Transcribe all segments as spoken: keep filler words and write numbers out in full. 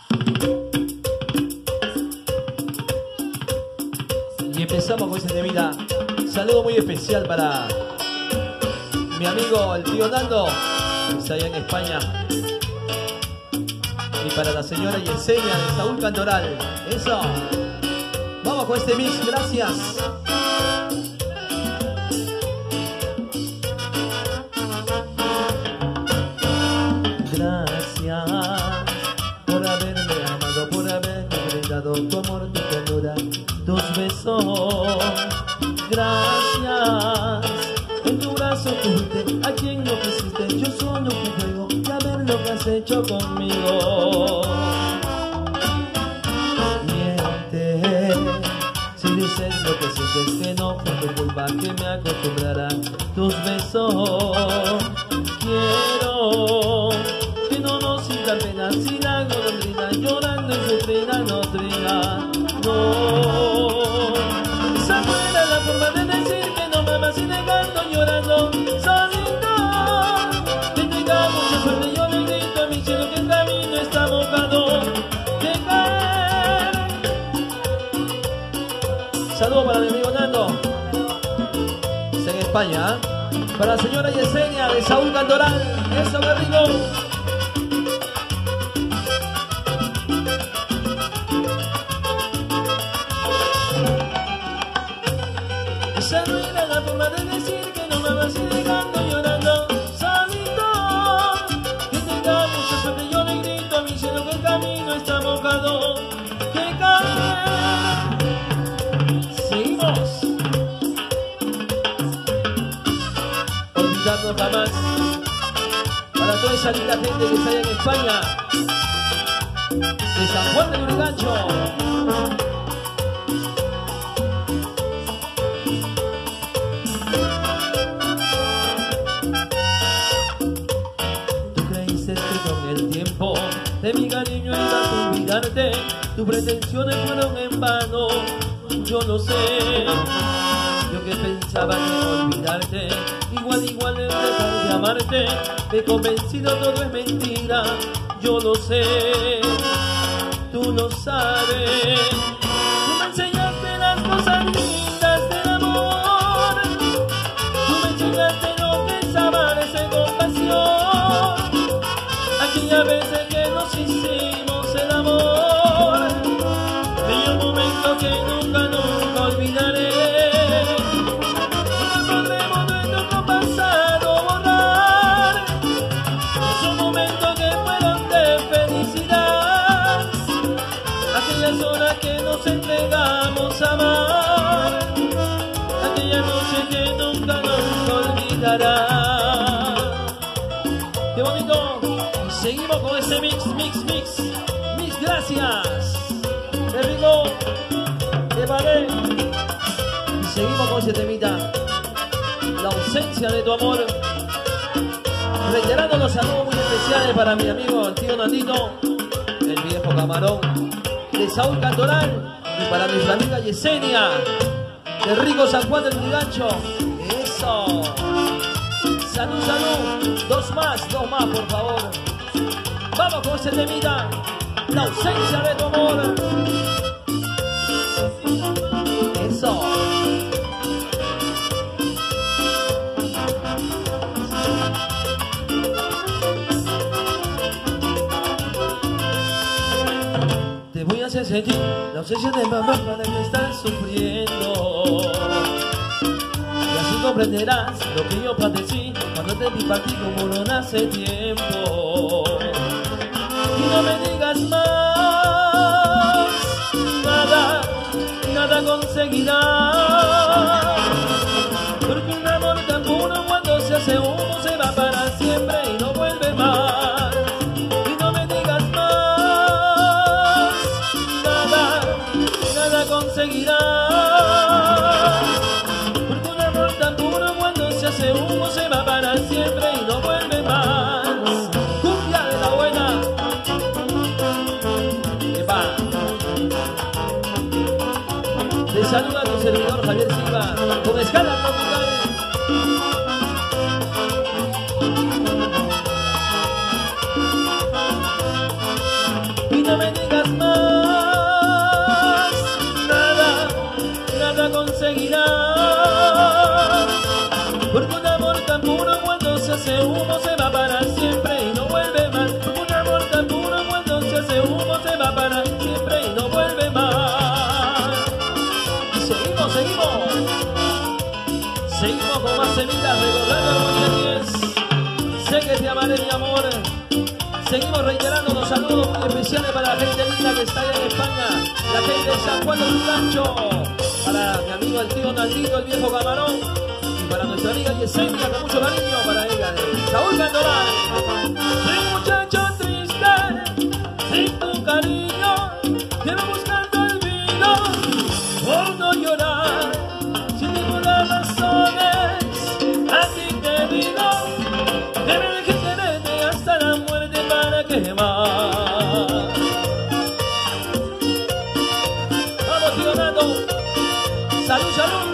Y empezamos con ese temita. Saludo muy especial para mi amigo el tío Nando, que está allá en España. Y para la señora Yesenia de Saúl Cantoral. Eso. Vamos con este mix, gracias. Gracias por haberme amado, por haberme brindado tu amor, tu ternura, tus besos. Gracias, en tu brazo tuviste a quien no quisiste. Yo solo te juego de ver lo que has hecho conmigo. Miente si dices lo que sientes, que no fue tu culpa que me acostumbrara tus besos. Quiero que no nos sientan pena si la golondrina llorando y sufrida no trina. No, esa fuera la forma de decir que no me amas y negando, llorando solito. Que tenga mucha suerte, yo le grito a mi cielo que el camino está mojado de caer. Saludos para mi amigo Nando, está en España, ¿eh? Para la señora Yesenia de Saúl Cantoral. Eso, me rico. Esa no era la forma de decir que no me vas a ir dejando llorando solito. Que tenga mucha suerte, yo le grito a mi cielo que el camino está mojado que cae. Seguimos. Olvidando jamás para toda esa linda gente que está allá en España, de San Juan de Lurigancho. De mi cariño ibas a olvidarte, tus pretensiones fueron en vano. Yo lo sé, yo que pensaba que olvidarte, igual, igual es dejar de amarte. Me he convencido, todo es mentira, yo lo sé, tú lo sabes. Tú me enseñaste las cosas lindas del amor, tú me enseñaste lo que es amar, esa compasión. Aquella vez hicimos el amor, bello momento que nunca, nunca olvidaré. No podremos nuestro pasado borrar, esos momentos que fueron de felicidad, aquellas horas que nos entregamos a amar, aquella noche que nunca, nunca olvidará. ¡Qué bonito! Seguimos con ese mix, mix, mix, mix, gracias. Qué rico, qué vale. Y seguimos con ese temita, la ausencia de tu amor. Reiterando los saludos muy especiales para mi amigo el tío Nandito, el viejo camarón de Saúl Cantoral, y para nuestra amiga Yesenia de Rico San Juan del Lurigancho. Eso. Salud, salud. Dos más, dos más, por favor. Vamos con ese temita, la ausencia de tu amor. Eso. Te voy a hacer sentir la ausencia de mamá para que estás sufriendo. Y así comprenderás lo que yo padecí cuando te vi para ti como no hace tiempo. Y no me digas más, nada, nada conseguirás. Porque un amor tan puro cuando se hace uno se va para siempre y no vuelve más. Y no me digas más, nada, nada conseguirás. Porque un amor tan puro cuando se hace uno se va para siempre y no vuelve más. Cumbia de la buena. Te saluda tu servidor Javier Silva con escala tropical. y no me digas más. Nada, nada conseguirás, porque un amor tan puro cuando se hace humo se va para siempre y no vuelve más. Un amor tan puro cuando se hace humo se va para siempre y no vuelve más. Y seguimos, seguimos. Seguimos con más semitas recordando a diez. Sé que te amaré, mi amor. Seguimos reiterando los saludos muy especiales para la gente linda que está allá en España, la gente de San Juan del Rancho, para mi amigo el tío Naldito, el viejo Camarón, y para nuestra amiga Yesenia, con mucho cariño para ella, de Saúl Cantoral. Soy un muchacho triste, sin tu cariño, quiero buscar tu olvido, por no llorar, sin ninguna razones, así te digo, tener que quererte hasta la muerte para quemar. Vamos, tío Nando, salud, salud.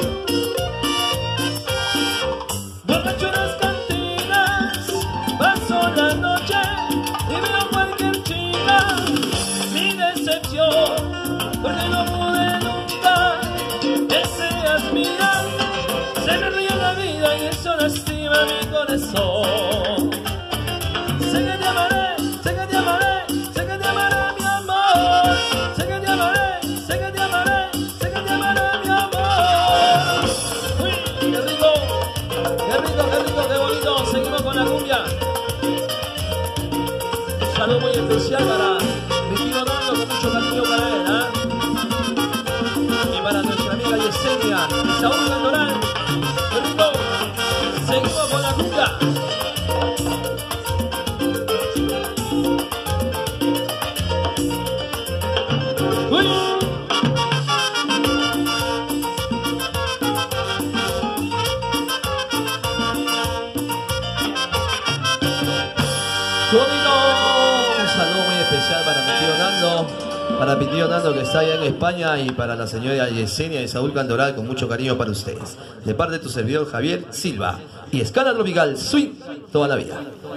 Borracho en las cantinas, paso la noche y veo cualquier chica. Mi decepción, porque no pude nunca. Deseas mirar, se me ríe la vida y eso lastima mi corazón. Sé que te amaré, sé que te amaré, sé que te amaré, mi amor. Sé que te amaré, sé que te amaré, sé que te amaré, mi amor. Uy, qué rico, qué rico, qué rico, qué bonito. Seguimos con la cumbia. Un saludo muy especial para mi tío Nando, con mucho cariño para él, ¿ah? Y para nuestra amiga Yesenia y Saúl Cantoral. Qué rico. Seguimos con la cumbia. Uy. Qué bonito. Un saludo muy especial para mi tío Nando, para mi tío Nando que está allá en España, y para la señora Yesenia y Saúl Cantoral, con mucho cariño para ustedes. De parte de tu servidor Javier Silva y Escala Tropical Swing toda la vida.